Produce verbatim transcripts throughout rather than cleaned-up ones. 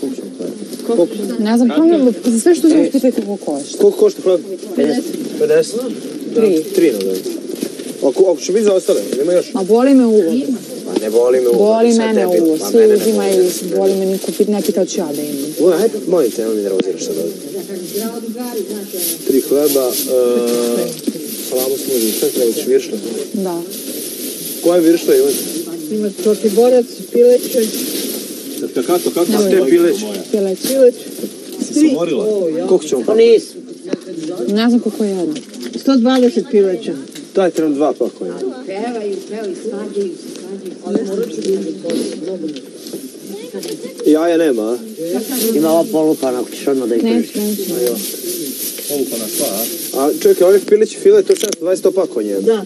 Ne znam, pojavljamo, za sve što znaš pitaj koliko košta. Koliko košta hleb? pedeset. Tri. Tri na dan. Ako će biti za ostale, nema još? A boli me uvo. Pa ne boli me uvo. Boli mene uvo, svi uzimaju, boli me niko ne pita ću ja da imam. Uvo, hajde, molim te, nemoj mi nervoziraš sad ovdje. Tri hleba, salamu smuži, sve treba ću viršle. Da. Koje viršle, Ivan? Ima protiborac, pileće. Kako, kako ste pileće? Pileće. Pileće. Si morila? Koliko ćemo pa? Nisam. Ne znam koliko je jedno. sto dvadeset pileća. Dajte nam dva pakovanja. Pevaju, pevaju, svađaju, svađaju. Jaja nema, a? Ima ova polupana, ako ćeš odmah da ih Neću, priš. neću. Polupana sva, a? A čekaj, ovih pilići file, to je šesto dvadeset pakovanja. Da.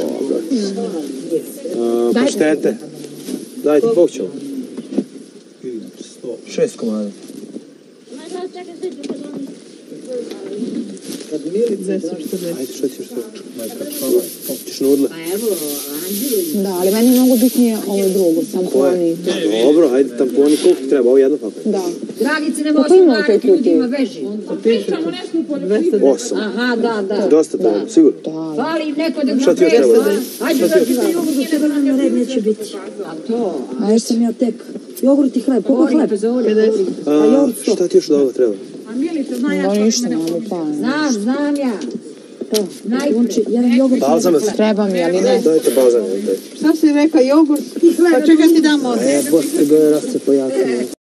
Paštete. Dajte, koliko ćemo? Šest komada. Ajde, što ćeš to? Ćeš nudle? Da, ali meni je mnogo bitnije ovo drugo, tamponi. Dobro, ajde, tamponi, koliko ti treba? Ovo jedno pakovanje? Da. Dragice, ne Koliko možeš ima u toj marati ljudima, kutiji? beži. Osam. Aha, da, da. Dosta to, sigurno? Fali im neko da ga Šta ti još presa. treba? Ajde, da ti se jogurt ne da nam red neće biti. A to? A još sam ja tek. Jogurt i hleb, koliko hleb? A, šta ti još od ovoga treba? A Milica zna ja Da što ništa ne nemamo pa. Znam, znam ja. Najprije. Balzamac? Treba mi, ali ne. Dajte balzamac. Šta si rekao, jogurt? Pa čekaj ti damo. E, boste ga raste pojasnije.